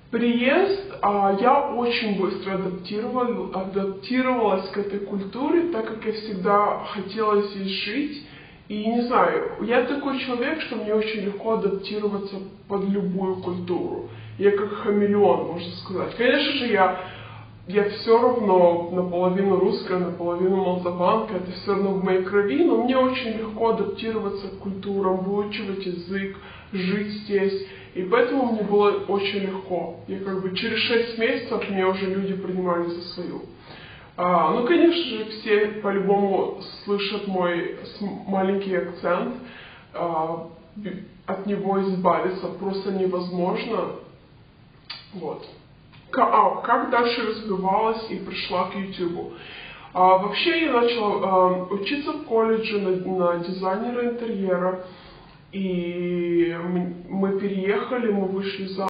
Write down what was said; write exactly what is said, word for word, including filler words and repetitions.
Приезд, а, я очень быстро адаптировал, адаптировалась к этой культуре, так как я всегда хотела здесь жить. И не знаю, я такой человек, что мне очень легко адаптироваться под любую культуру. Я как хамелеон, можно сказать. Конечно же, я, я все равно наполовину русская, наполовину молдаванка, это все равно в моей крови, но мне очень легко адаптироваться к культурам, выучивать язык, жить здесь. И поэтому мне было очень легко. Я как бы через шесть месяцев меня уже люди принимали за свою. А, ну, конечно же, все по-любому слышат мой маленький акцент. А, от него избавиться просто невозможно. Вот. А, как дальше развивалась и пришла к YouTube? А, вообще я начала а, учиться в колледже на, на дизайнера интерьера. И мы переехали, мы вышли за